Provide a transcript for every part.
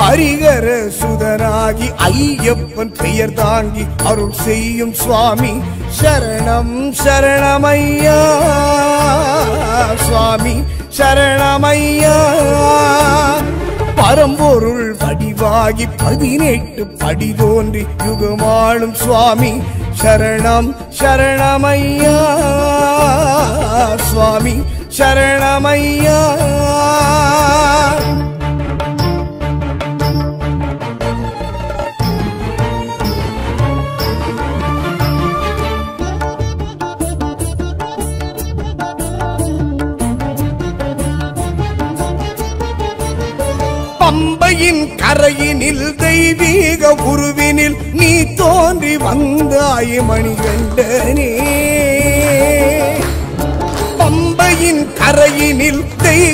ஹரிகர சுதனாகி ஐயப்பன் பெயர் தாங்கி அருள் செய்யும் சுவாமி சரணம் சரணமையா சுவாமி சரணமையா பரம்பொருள் வடிவாகி 18 படி தோன்றி யுகமாளும் சுவாமி சரணம் சரணமையா சுவாமி சரணமையா பம்பையின் கரையினில் தெய்வீக உருவினில் நீ தோன்றி வந்தாய் மணிகண்டனே பம்பையின் கரையினில் தெய்வ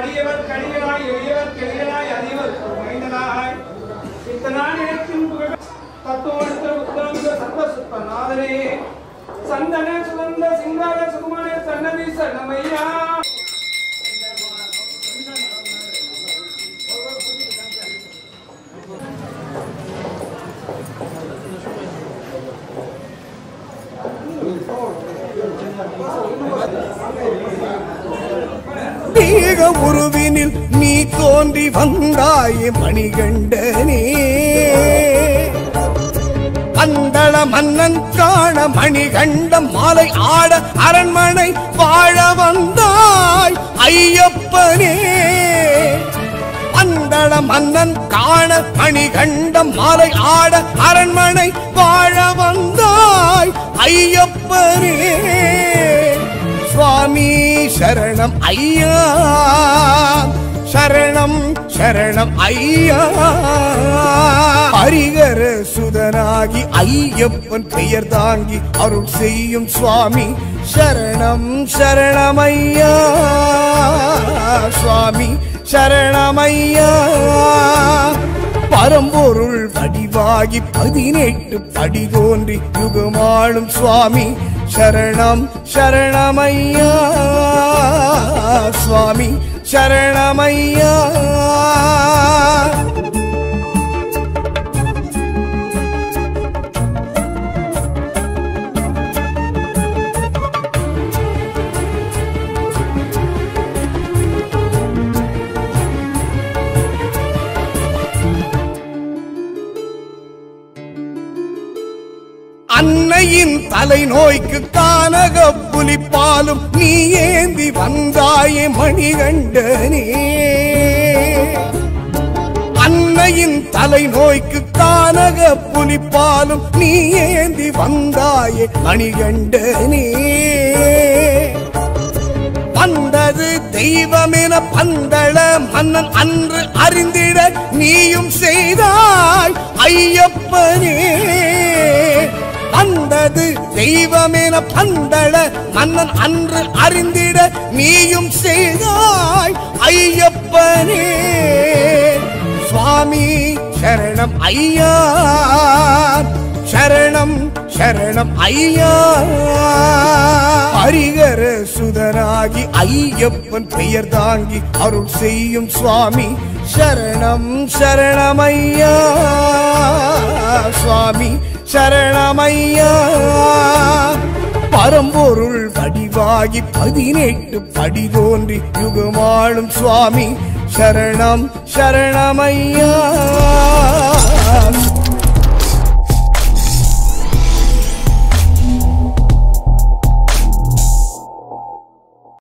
அடியவர் கடிகளாய் எளியவர் கெளியலாய் அதிவர் மைந்தனாய் இத்தனானிடத்தின் புகழ் தத்துவத்த உத்தரந்த சர்வ சுத்தநாதனே சந்தன சுகந்த சிங்கார சுகுமார சன்னதி சரணமையா தீக உருவினில் நீ தோன்றி வந்தாயே மணிகண்டனே பந்தள மன்னன் காண மணிகண்டம் மாலை ஆட அரண்மனை வாழ வந்தாய் ஐயப்பனே பந்தள மன்னன் காண மணிகண்டம் மாலை ஆட அரண்மனை வாழ வந்தாய் ஐயப்பனே சுவாமி சரணம் ஐயா சரணம் சரணம் ஐயா ஹரிகர சுதனாகி ஐயப்பன் பெயர் தாங்கி அருள் செய்யும் சுவாமி சரணம் சரணம் ஐயா சுவாமி சரணம் ஐயா பரம்பொருள் வடிவாகி 18 படி தோன்றி யுகமாளும் சுவாமி சரணம் சரணமையா சுவாமி சரணமையா அன்னையின் தலை நோய்க்கு கானக புலிப்பாலும் நீ ஏந்தி வந்தாயே மணிகண்டனே அன்னையின் தலை நோய்க்கு கானக புலிப்பாலும் நீ ஏந்தி வந்தாயே மணிகண்டனே வந்தது தெய்வமென பந்தள மன்னன் அன்று அறிந்திட நீயும் செய்தாய் ஐயப்பனே வந்தது தெய்வமென பந்தள மன்னன் அன்று அறிந்திட நீயும் செய்தாய் ஐயப்பனே சுவாமி சரணம் ஐயா சரணம் சரணம் ஐயா ஹரிகர சுதனாகி ஐயப்பன் பெயர் தாங்கி அருள் செய்யும் சுவாமி சரணம் சரணமையா சுவாமி சரணமையா பரம்பொருள் வடிவாகி 18 படி தோன்றி யுகமாளும் சுவாமி சரணம் சரணமையா